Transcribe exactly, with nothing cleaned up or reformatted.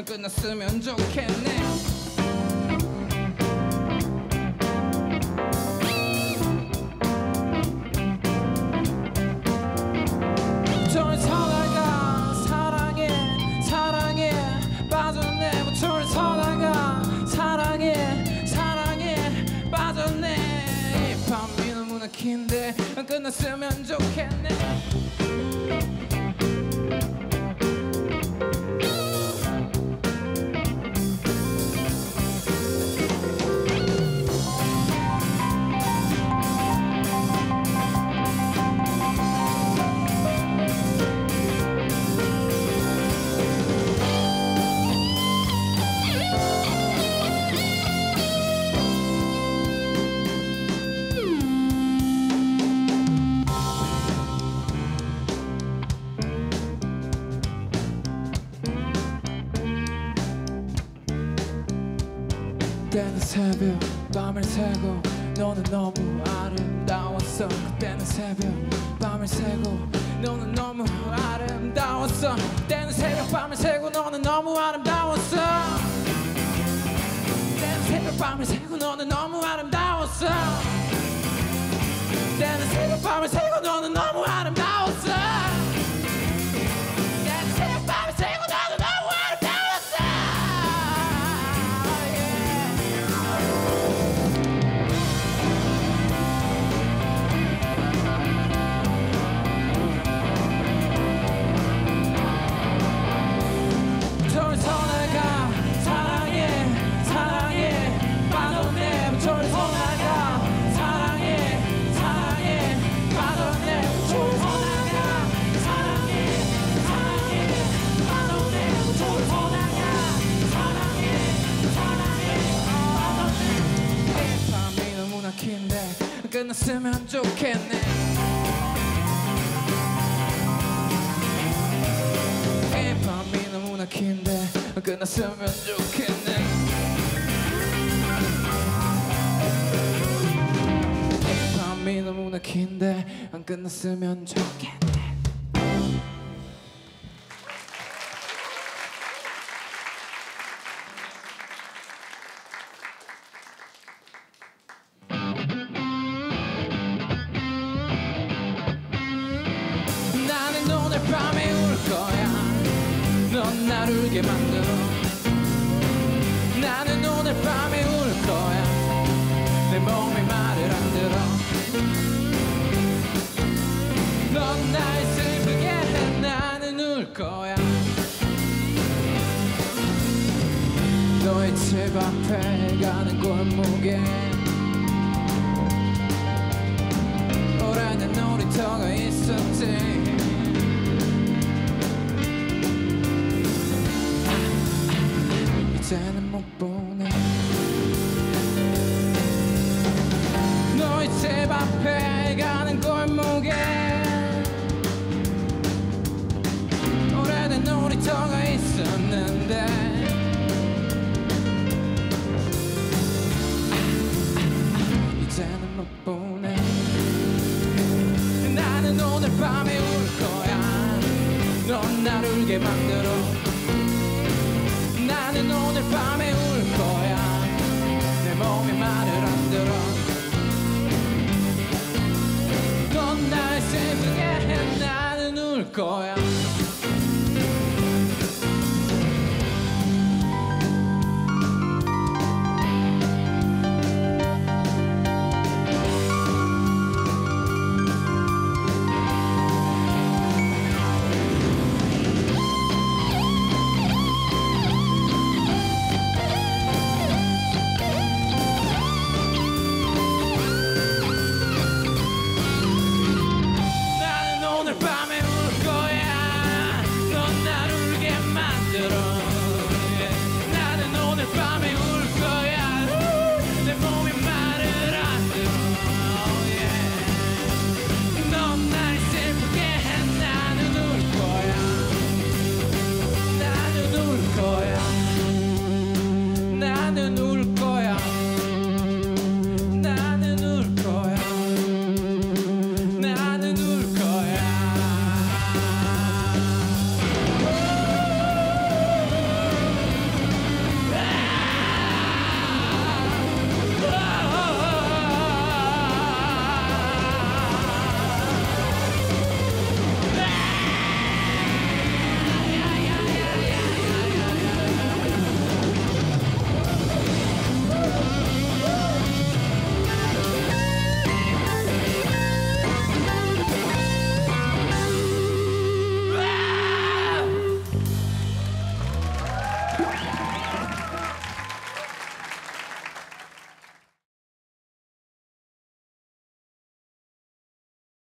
끝났으면 좋겠네. 저를 서다가 사랑해 사랑해 빠졌네. 저를 서다가 사랑해 사랑해 빠졌네. 이 밤이 너무나 긴데 끝났으면 좋겠네. 그때는 새벽 밤을 새고 너는 너무 아름다웠어. 그때는 새벽 밤을 새고 너는 너무 아름다웠어. 그때는 새벽 밤을 새고 너는 너무 아름다웠어. 그때는 새벽 밤을 새고 너는 너무 아름다웠어. 그때는 새벽 밤을 새고 너는 너무 아름다웠어. 그때는 새벽 밤을 새고 너는 너무 아름다웠어. 저를 서다가 사랑해 사랑해 빠졌네. 저를 서다가 사랑해 사랑해 빠졌네. 저를 서다가 사랑해 사랑해 빠졌네. 저를 서다가 사랑해 사랑해 빠졌네. 이 밤이 너무나 긴데 끝났으면 좋겠네. 이 밤이 너무나 긴데 끝났으면 좋겠네. 이 밤이 너무나 긴데 안 끝났으면 좋겠네. 나는 오늘 밤에 울 거야. 넌 나를 울게 만들어. 나는 오늘 밤에 울 거야. 내 몸이 말을 안 들어. 넌 날 슬프게 해. 나는 울 거야. 너의 집 앞에 가는 골목에 오래된 놀이터가 있었지. 이제는 못 보네. 너의 집 앞에 가는 골목에 오래된 놀이터가 있었는데 이제는 못 보네. 나는 오늘 밤에 울 거야. 넌 나를 울게 만들어. 나는 오늘 밤에 울 거야. 내 몸이 말을 안 들어. 넌 날 슬프게 해. 나는 울 거야.